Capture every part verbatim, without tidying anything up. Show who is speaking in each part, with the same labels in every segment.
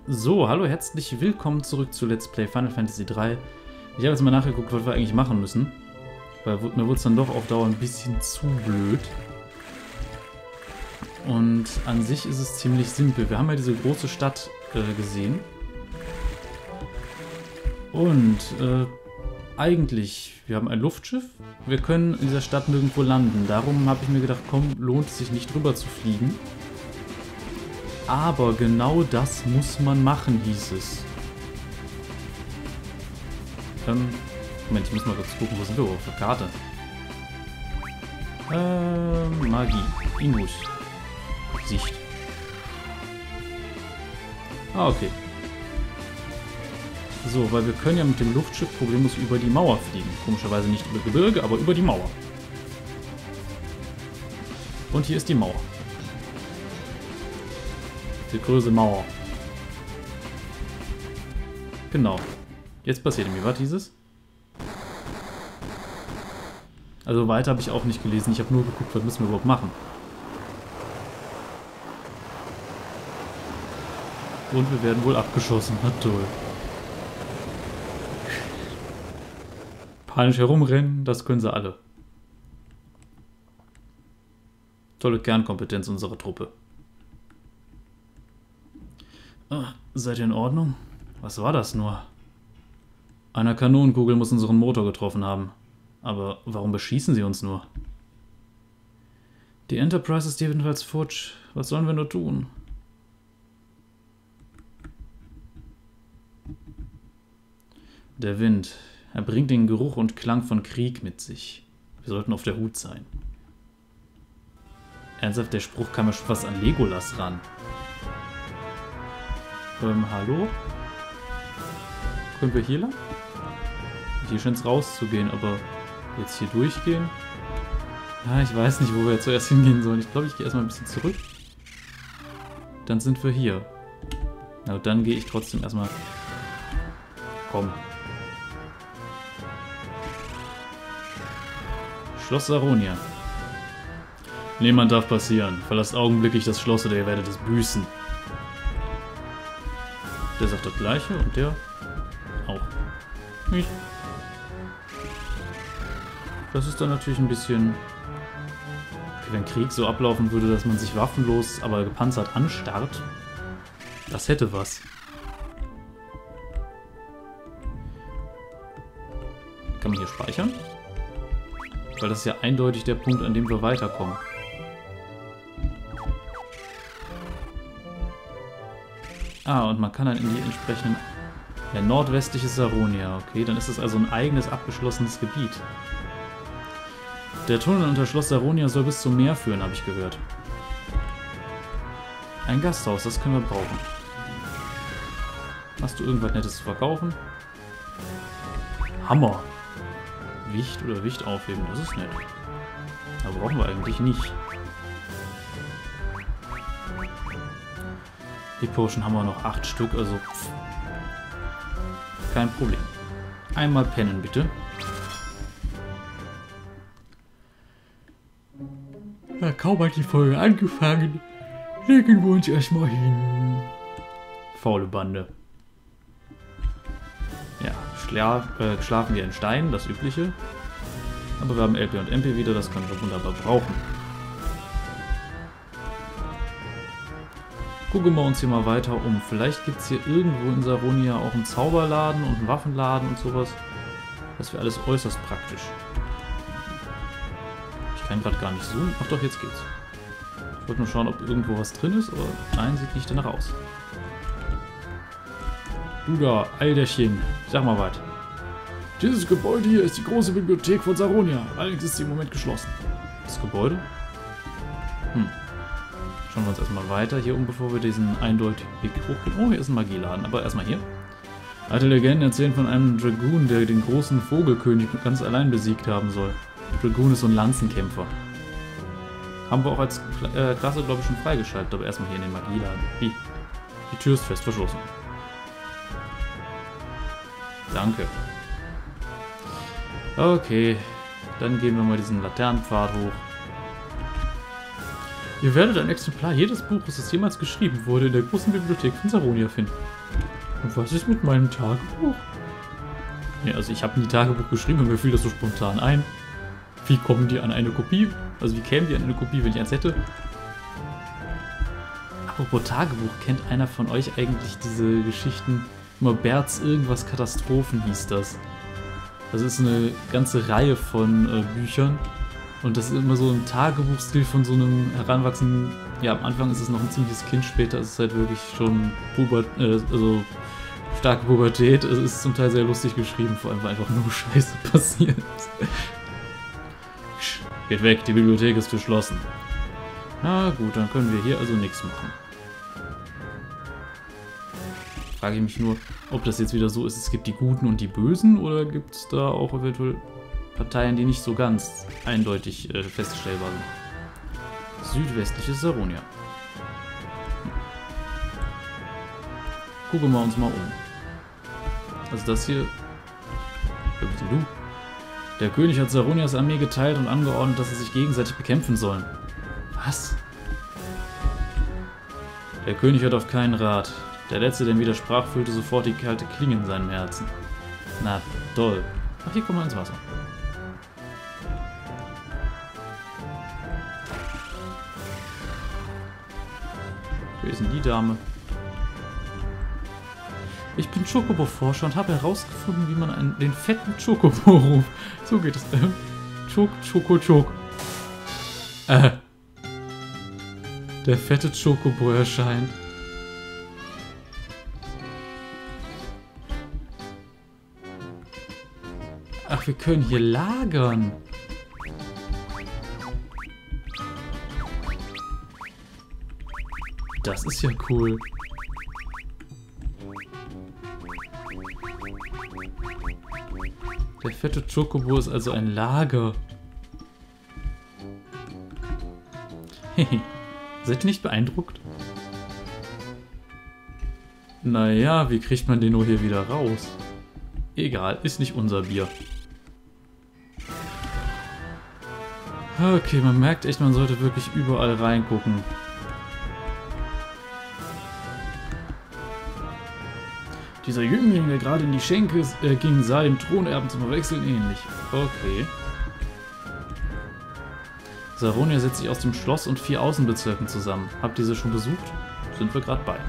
Speaker 1: So, hallo, herzlich willkommen zurück zu Let's Play Final Fantasy drei. Ich habe jetzt mal nachgeguckt, was wir eigentlich machen müssen. Weil mir wurde es dann doch auf Dauer ein bisschen zu blöd. Und an sich ist es ziemlich simpel. Wir haben ja diese große Stadt äh, gesehen. Und äh, eigentlich, wir haben ein Luftschiff. Wir können in dieser Stadt nirgendwo landen. Darum habe ich mir gedacht, komm, lohnt es sich nicht drüber zu fliegen. Aber genau das muss man machen, hieß es. Ähm, Moment, ich muss mal kurz gucken, wo sind wir auf der Karte? Ähm, Magie. Ingus. Sicht. Ah, okay. So, weil wir können ja mit dem Luftschiff problemlos über die Mauer fliegen. Komischerweise nicht über Gebirge, aber über die Mauer. Und hier ist die Mauer. Die große Mauer. Genau. Jetzt passiert mir, was dieses? Also weiter habe ich auch nicht gelesen. Ich habe nur geguckt, was müssen wir überhaupt machen. Und wir werden wohl abgeschossen. Na toll. Panisch herumrennen, das können sie alle. Tolle Kernkompetenz unserer Truppe. Ah, seid ihr in Ordnung? Was war das nur? Eine Kanonenkugel muss unseren Motor getroffen haben. Aber warum beschießen sie uns nur? Die Enterprise ist jedenfalls futsch. Was sollen wir nur tun? Der Wind. Er bringt den Geruch und Klang von Krieg mit sich. Wir sollten auf der Hut sein. Ernsthaft, der Spruch kam ja schon fast an Legolas ran. Ähm, hallo? Können wir hier lang? Hier scheint es rauszugehen, aber jetzt hier durchgehen? Ja, ich weiß nicht, wo wir jetzt zuerst hingehen sollen. Ich glaube, ich gehe erstmal ein bisschen zurück. Dann sind wir hier. Na, dann gehe ich trotzdem erstmal... Komm. Schloss Saronia. Niemand darf passieren. Verlasst augenblicklich das Schloss oder ihr werdet es büßen. Der sagt das Gleiche und der auch. Nicht. Das ist dann natürlich ein bisschen... Okay, wenn Krieg so ablaufen würde, dass man sich waffenlos, aber gepanzert anstarrt, das hätte was. Kann man hier speichern? Weil das ist ja eindeutig der Punkt, an dem wir weiterkommen. Ah, und man kann dann in die entsprechenden... Ja, nordwestliches Saronia. Okay, dann ist es also ein eigenes, abgeschlossenes Gebiet. Der Tunnel unter Schloss Saronia soll bis zum Meer führen, habe ich gehört. Ein Gasthaus, das können wir brauchen. Hast du irgendwas Nettes zu verkaufen? Hammer. Wicht oder Wicht aufheben, das ist nett. Aber brauchen wir eigentlich nicht. Die Potion haben wir noch acht Stück, also pff. Kein Problem. Einmal pennen, bitte. Ja, kaum hat die Folge angefangen. Legen wir uns erstmal hin. Faule Bande. Ja, schla äh, schlafen wir in Stein, das Übliche. Aber wir haben L P und M P wieder, das können wir wunderbar brauchen. Gucken wir uns hier mal weiter um. Vielleicht gibt es hier irgendwo in Saronia auch einen Zauberladen und einen Waffenladen und sowas. Das wäre alles äußerst praktisch. Ich kann gerade gar nicht zoomen. Ach doch, jetzt geht's. Ich wollte nur schauen, ob irgendwo was drin ist, aber nein, sieht nicht danach aus. Du da, Alderchen, sag mal was. Dieses Gebäude hier ist die große Bibliothek von Saronia. Allerdings ist sie im Moment geschlossen. Das Gebäude? Hm. Schauen wir uns erstmal weiter hier um, bevor wir diesen eindeutig Weg hochgehen. Oh, hier ist ein Magieladen, aber erstmal hier. Alte Legenden erzählen von einem Dragoon, der den großen Vogelkönig ganz allein besiegt haben soll. Dragoon ist so ein Lanzenkämpfer. Haben wir auch als äh, Klasse, glaube ich, schon freigeschaltet, aber erstmal hier in den Magieladen. Wie? Die Tür ist fest verschlossen. Danke. Okay, dann gehen wir mal diesen Laternenpfad hoch. Ihr werdet ein Exemplar jedes Buches, das jemals geschrieben wurde, in der großen Bibliothek von Saronia finden. Und was ist mit meinem Tagebuch? Ja, also ich habe nie Tagebuch geschrieben und mir fiel das so spontan ein. Wie kommen die an eine Kopie? Also wie kämen die an eine Kopie, wenn ich eins hätte? Apropos Tagebuch, kennt einer von euch eigentlich diese Geschichten? Immer Berts irgendwas Katastrophen hieß das. Das ist eine ganze Reihe von äh, Büchern. Und das ist immer so ein Tagebuchstil von so einem heranwachsenden... Ja, am Anfang ist es noch ein ziemliches Kind, später ist es halt wirklich schon Puber, äh, also starke Pubertät. Es ist zum Teil sehr lustig geschrieben, vor allem weil einfach nur Scheiße passiert. Geht weg, die Bibliothek ist geschlossen. Na gut, dann können wir hier also nichts machen. Frage ich mich nur, ob das jetzt wieder so ist, es gibt die Guten und die Bösen, oder gibt es da auch eventuell Parteien, die nicht so ganz eindeutig äh, feststellbar sind. Südwestliches Saronia. Gucken wir uns mal um. Also das hier... Wer bist denn du? Der König hat Saronias Armee geteilt und angeordnet, dass sie sich gegenseitig bekämpfen sollen. Was? Der König hört auf keinen Rat. Der Letzte, der ihm widersprach, fühlte sofort die kalte Klinge in seinem Herzen. Na toll. Ach, hier kommen wir ins Wasser. Wer ist denn die Dame? Ich bin Chocobo-Forscher und habe herausgefunden, wie man einen, den fetten Chocobo ruft. So geht es. Ähm, Chok, Choco, Chok. Äh. Der fette Chocobo erscheint. Ach, wir können hier lagern. Das ist ja cool. Der fette Chocobo ist also ein Lager. Hehe. Seid ihr nicht beeindruckt? Naja, wie kriegt man den nur hier wieder raus? Egal, ist nicht unser Bier. Okay, man merkt echt, man sollte wirklich überall reingucken. Dieser Jüngling, der gerade in die Schenke äh, ging, sah dem Thronerben zum Verwechseln ähnlich. Okay. Saronia setzt sich aus dem Schloss und vier Außenbezirken zusammen. Habt ihr sie schon besucht? Sind wir gerade bei.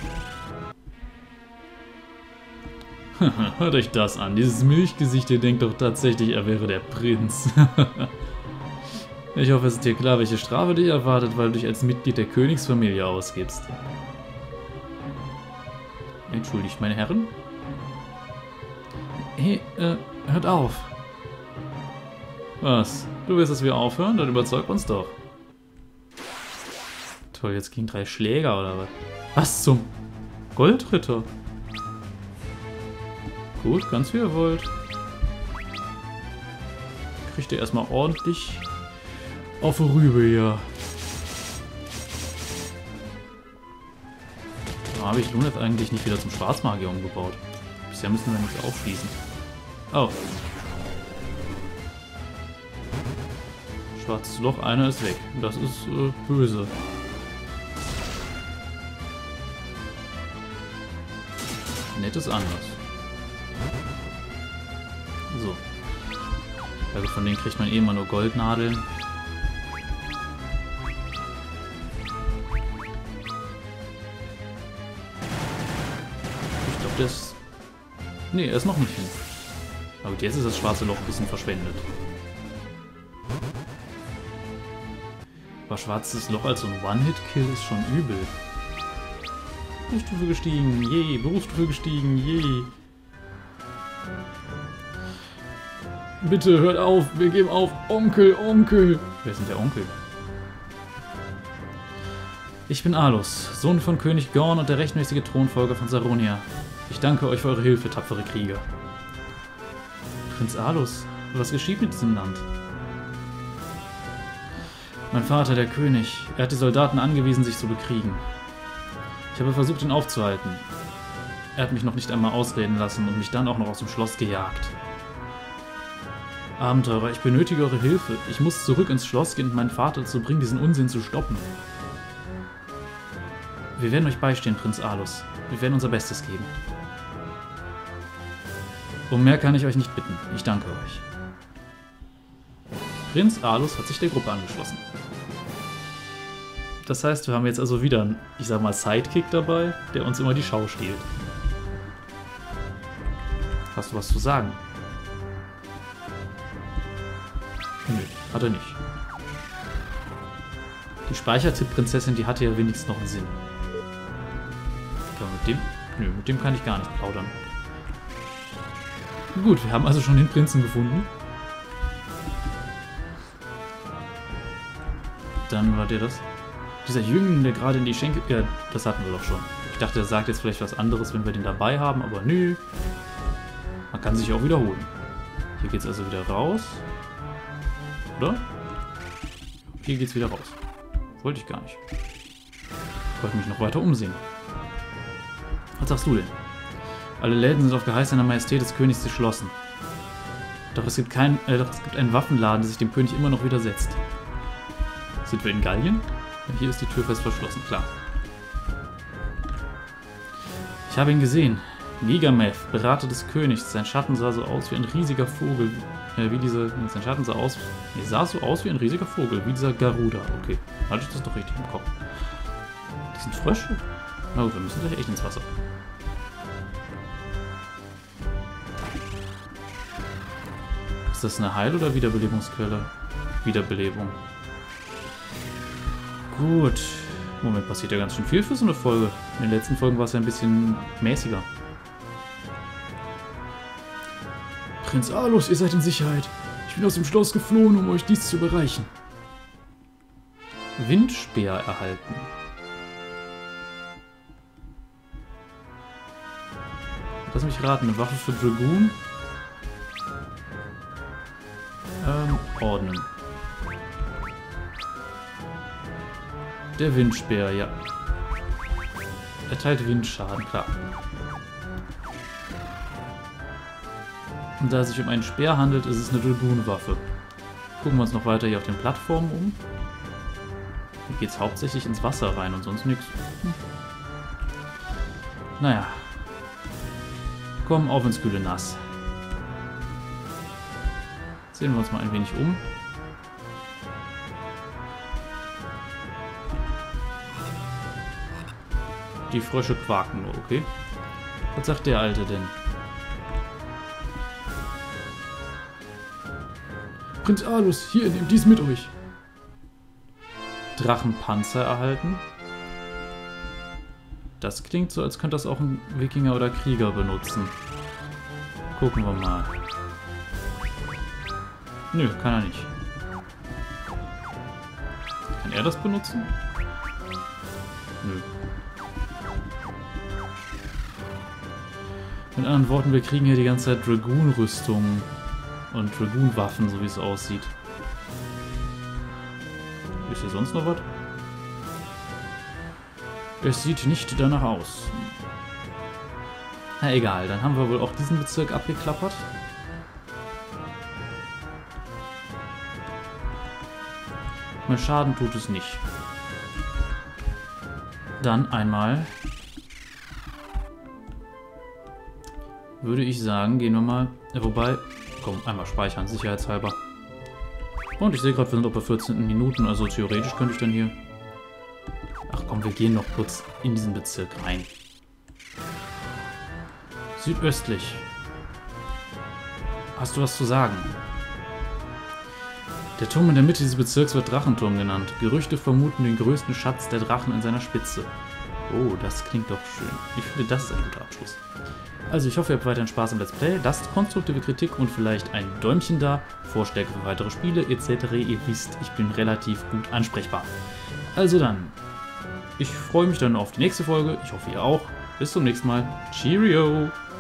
Speaker 1: Hört euch das an. Dieses Milchgesicht, ihr denkt doch tatsächlich, er wäre der Prinz. Ich hoffe, es ist dir klar, welche Strafe dich erwartet, weil du dich als Mitglied der Königsfamilie ausgibst. Entschuldigt, meine Herren? Hey, äh, hört auf. Was? Du willst, dass wir aufhören? Dann überzeug uns doch. Toll, jetzt gegen drei Schläger oder was? Was zum Goldritter? Gut, ganz wie ihr wollt. Kriegt ihr erstmal ordentlich auf die Rübe hier. Warum habe ich Luneth eigentlich nicht wieder zum Schwarzmagier umgebaut? Bisher müssen wir nichts aufschließen. Oh. Schwarzes Loch, einer ist weg. Das ist äh, böse. Nett ist anders. So. Also von denen kriegt man eh immer nur Goldnadeln. Ich glaube, der ist... Nee, er ist noch nicht hin. Aber jetzt ist das schwarze Loch ein bisschen verschwendet. Aber schwarzes Loch als so ein One-Hit-Kill ist schon übel. Berufsstufe gestiegen, je, Berufsstufe gestiegen, je. Bitte hört auf, wir geben auf. Onkel, Onkel. Wer ist denn der Onkel? Ich bin Alus, Sohn von König Gorn und der rechtmäßige Thronfolger von Saronia. Ich danke euch für eure Hilfe, tapfere Krieger. Prinz Alus, was geschieht mit diesem Land? Mein Vater, der König, er hat die Soldaten angewiesen, sich zu bekriegen. Ich habe versucht, ihn aufzuhalten. Er hat mich noch nicht einmal ausreden lassen und mich dann auch noch aus dem Schloss gejagt. Abenteurer, ich benötige eure Hilfe. Ich muss zurück ins Schloss gehen und meinen Vater dazu bringen, diesen Unsinn zu stoppen. Wir werden euch beistehen, Prinz Alus. Wir werden unser Bestes geben. Um mehr kann ich euch nicht bitten. Ich danke euch. Prinz Alus hat sich der Gruppe angeschlossen. Das heißt, wir haben jetzt also wieder einen, ich sag mal, Sidekick dabei, der uns immer die Schau stiehlt. Hast du was zu sagen? Nö, hat er nicht. Die Speichertipp-Prinzessin, die hatte ja wenigstens noch einen Sinn. Aber mit dem... Nö, mit dem kann ich gar nicht plaudern. Gut, wir haben also schon den Prinzen gefunden. Dann war der das. Dieser Jüngling, der gerade in die Schenke... Ja, das hatten wir doch schon. Ich dachte, er sagt jetzt vielleicht was anderes, wenn wir den dabei haben, aber nö. Man kann sich auch wiederholen. Hier geht's also wieder raus. Oder? Hier geht's wieder raus. Wollte ich gar nicht. Ich wollte mich noch weiter umsehen. Was sagst du denn? Alle Läden sind auf Geheiß seiner Majestät des Königs geschlossen. Doch es gibt kein, äh, doch es gibt einen Waffenladen, der sich dem König immer noch widersetzt. Sind wir in Gallien? Hier ist die Tür fest verschlossen, klar. Ich habe ihn gesehen. Gigameth, Berater des Königs. Sein Schatten sah so aus wie ein riesiger Vogel. Äh, wie dieser. Sein Schatten sah aus. Nee, sah so aus wie ein riesiger Vogel, wie dieser Garuda. Okay, hatte ich das doch richtig im Kopf. Das sind Frösche? Na gut, wir müssen gleich echt ins Wasser. Ist das eine Heil- oder Wiederbelebungsquelle? Wiederbelebung. Gut. Moment, passiert ja ganz schön viel für so eine Folge. In den letzten Folgen war es ja ein bisschen mäßiger. Prinz Alus, ihr seid in Sicherheit. Ich bin aus dem Schloss geflohen, um euch dies zu überreichen. Windspeer erhalten. Lass mich raten, eine Waffe für Dragoon. Ähm, ordnen. Der Windspeer, ja. Erteilt Windschaden, klar. Und da es sich um einen Speer handelt, ist es eine Dragoon-Waffe. Gucken wir uns noch weiter hier auf den Plattformen um. Hier geht es hauptsächlich ins Wasser rein und sonst nichts. Hm. Naja. Komm, auf ins kühle Nass. Sehen wir uns mal ein wenig um. Die Frösche quaken nur, okay? Was sagt der Alte denn? Prinz Alus, hier, nehmt dies mit euch. Drachenpanzer erhalten. Das klingt so, als könnte das auch ein Wikinger oder Krieger benutzen. Gucken wir mal. Nö, kann er nicht. Kann er das benutzen? Nö. Mit anderen Worten, wir kriegen hier die ganze Zeit Dragoon-Rüstungen und Dragoon-Waffen, so wie es aussieht. Ist hier sonst noch was? Es sieht nicht danach aus. Na egal, dann haben wir wohl auch diesen Bezirk abgeklappert. Mehr Schaden tut es nicht. Dann einmal... würde ich sagen, gehen wir mal... Ja, wobei... Komm, einmal speichern, sicherheitshalber. Und ich sehe gerade, wir sind auf der vierzehnten Minuten, also theoretisch könnte ich dann hier... Ach komm, wir gehen noch kurz in diesen Bezirk rein. Südöstlich. Hast du was zu sagen? Der Turm in der Mitte dieses Bezirks wird Drachenturm genannt. Gerüchte vermuten den größten Schatz der Drachen in seiner Spitze. Oh, das klingt doch schön. Ich finde, das ist ein guter Abschluss. Also ich hoffe, ihr habt weiterhin Spaß im Let's Play. Lasst konstruktive Kritik und vielleicht ein Däumchen da, Vorschläge für weitere Spiele et cetera. Ihr wisst, ich bin relativ gut ansprechbar. Also dann, ich freue mich dann auf die nächste Folge. Ich hoffe, ihr auch. Bis zum nächsten Mal. Cheerio!